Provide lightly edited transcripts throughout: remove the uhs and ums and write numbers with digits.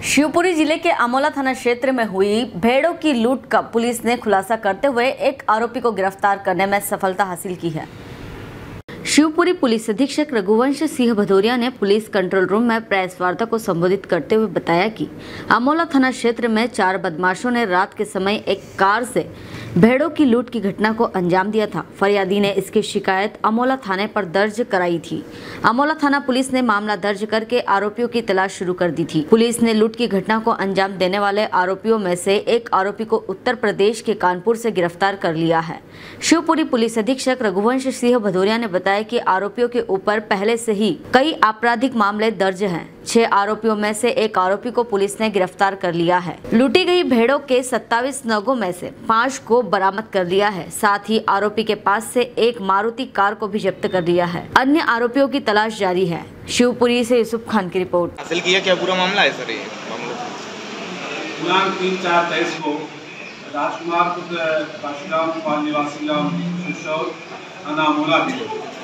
शिवपुरी जिले के अमोला थाना क्षेत्र में हुई भेड़ों की लूट का पुलिस ने खुलासा करते हुए एक आरोपी को गिरफ्तार करने में सफलता हासिल की है। शिवपुरी पुलिस अधीक्षक रघुवंश सिंह भदौरिया ने पुलिस कंट्रोल रूम में प्रेस वार्ता को संबोधित करते हुए बताया कि अमोला थाना क्षेत्र में 4 बदमाशों ने रात के समय एक कार से भेड़ों की लूट की घटना को अंजाम दिया था। फरियादी ने इसकी शिकायत अमोला थाने पर दर्ज कराई थी। अमोला थाना पुलिस ने मामला दर्ज करके आरोपियों की तलाश शुरू कर दी थी। पुलिस ने लूट की घटना को अंजाम देने वाले आरोपियों में से एक आरोपी को उत्तर प्रदेश के कानपुर से गिरफ्तार कर लिया है। शिवपुरी पुलिस अधीक्षक रघुवंश सिंह भदौरिया ने बताया कि आरोपियों के ऊपर पहले से ही कई आपराधिक मामले दर्ज हैं। 6 आरोपियों में से एक आरोपी को पुलिस ने गिरफ्तार कर लिया है। लूटी गई भेड़ों के 27 नगों में से 5 को बरामद कर लिया है। साथ ही आरोपी के पास से एक मारुति कार को भी जब्त कर लिया है। अन्य आरोपियों की तलाश जारी है। शिवपुरी से यूसुफ खान की रिपोर्ट। हासिल किया क्या पूरा मामला है सर? ये दिनांक 3/4/23 को राजकुमार पुत्र परशुराम पाल निवासी गाँव सुशौर थाना अमोला में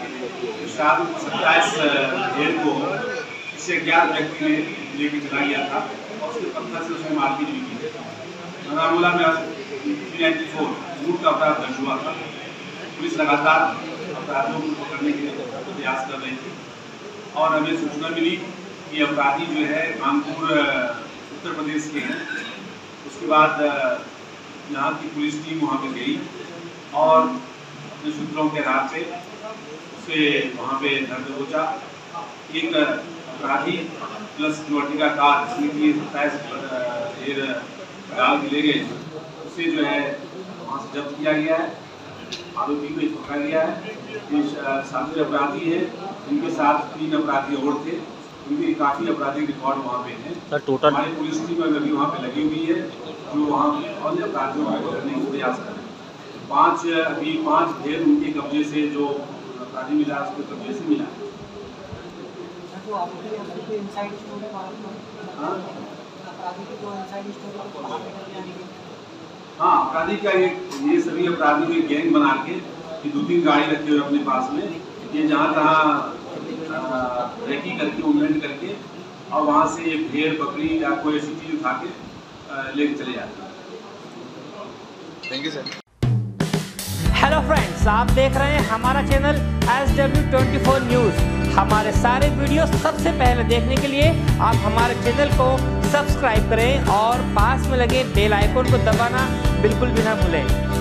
27 भेड़ को इससे 11 व्यक्ति ने लेके चला गया था और उसके पत्थर से उसने मारपीट भी की। थाना अमोला में 394 लूट का अपराध दर्ज हुआ था। पुलिस लगातार अपराधियों को पकड़ने के लिए प्रयास कर रही थी और हमें सूचना मिली कि अपराधी जो है कानपुर उत्तर प्रदेश के हैं। उसके बाद यहाँ की पुलिस टीम वहाँ पे गई और अपने सूत्रों के आधार से उसे वहाँ पे घर पे पहुँचा। एक अपराधी प्लस सिक्योरिटी का कार जिसमें कि 27 डाल के ले गए, उसे जो है वहाँ से जब्त किया गया है। आरोपी को पकड़ा गया है। ये 7 अपराधी हैं, इनके साथ 3 अपराधी और थे। उनके काफ़ी आपराधिक रिकॉर्ड वहाँ पे हैं। सर टोटल हमारी पुलिस टीम अभी वहाँ पे लगी हुई है जो वहाँ अन्य अपराधियों को पकड़ने का प्रयास कर रहे हैं। अभी 5 भेड़ उनके कब्जे से जो अपराधी मिला उसके कब्जे से मिला। हाँ, अपराधी का ये सभी अपराधी के गैंग बना के 2-3 गाड़ी रखे हुए अपने पास में, ये जहाँ तहाँ रेकी करके मूवमेंट करके और वहाँ से ये भेड़ बकरी या कोई ऐसी चीज़ उठा के लेके चले जाते हैं। Thank you sir. Hello friends, आप देख रहे हैं हमारा चैनल SW24 न्यूज़। हमारे सारे वीडियो सबसे पहले देखने के लिए आप हमारे चैनल को सब्सक्राइब करें और पास में लगे बेल आइकन को दबाना बिल्कुल भी ना भूलें।